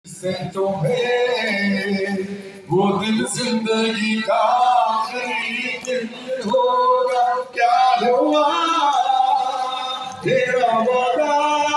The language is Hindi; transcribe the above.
से तुम्हें वो दिन जिंदगी का आखिरी दिन होगा, क्या हुआ तेरा वादा